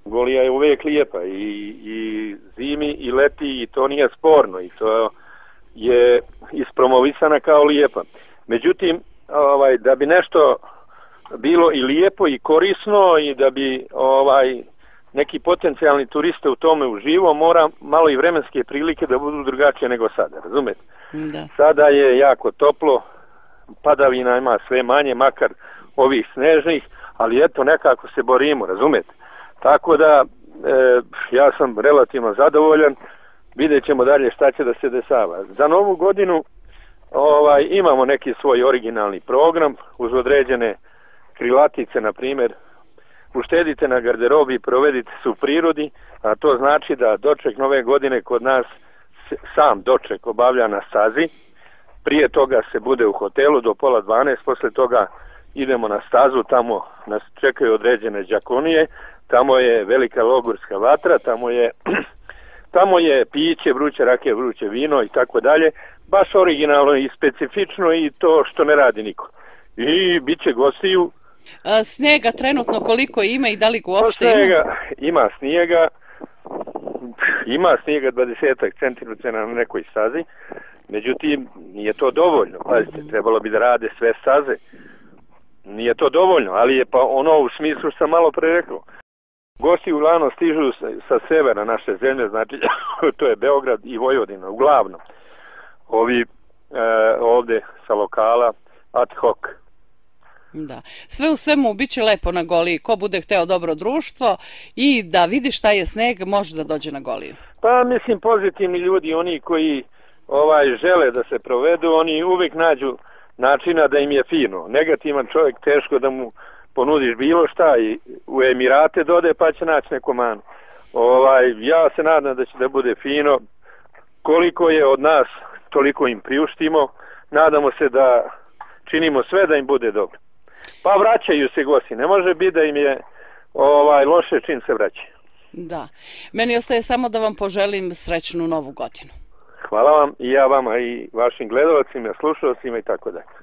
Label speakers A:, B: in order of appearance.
A: Golija je uvijek lijepa i zimi i leti i to nije sporno i to je ispromovisana kao lijepa. Međutim, da bi nešto bilo i lijepo i korisno i da bi neki potencijalni turiste u tome uživo, mora malo i vremenske prilike da budu drugačije nego sada, razumete?
B: Da.
A: Sada je jako toplo, padavina ima sve manje, makar ovih snežnih, ali eto nekako se borimo, razumete? Tako da ja sam relativno zadovoljan, vidjet ćemo dalje šta će da se dešava. Za novu godinu imamo neki svoj originalni program uz određene krilatice, na primjer, uštedite na garderobi i provedite se u prirodi, a to znači da doček nove godine kod nas sam doček obavlja na stazi, prije toga se bude u hotelu do 11:30, posle toga idemo na stazu, tamo nas čekaju određene đakonije, tamo je velika logorska vatra, tamo je piće, vruće rakije, vruće vino i tako dalje, baš originalno i specifično i to što ne radi niko. I bit će gostiju.
B: Snijega trenutno koliko ima i da li ga uopšte ima?
A: Ima snijega 20 cm na nekoj stazi, međutim nije to dovoljno. Pazite, trebalo bi da rade sve staze. Nije to dovoljno, ali je pa ono u smislu što sam malo pre rekao. Gosti uglavnom stižu sa severa naše zemlje, znači to je Beograd i Vojvodina, uglavnom. Ovi ovde sa lokala ad hoc.
B: Da. Sve u svemu bit će lepo na Goliji. Ko bude hteo dobro društvo i da vidi šta je sneg, može da dođe na Goliju.
A: Pa mislim pozitivni ljudi, oni koji žele da se provedu, oni uvijek nađu načina da im je fino. Negativan čovjek teško da mu ponudiš bilo šta i u Emirate dode pa će naći neku manu. Ja se nadam da će da bude fino. Koliko je od nas, toliko im priuštimo. Nadamo se da činimo sve da im bude dobro. Pa vraćaju se gosti. Ne može biti da im je loše čim se vraća.
B: Da. Meni ostaje samo da vam poželim srećnu novu godinu.
A: Hvala vam i ja vama i vašim gledalcima, slušalcima i tako dalje.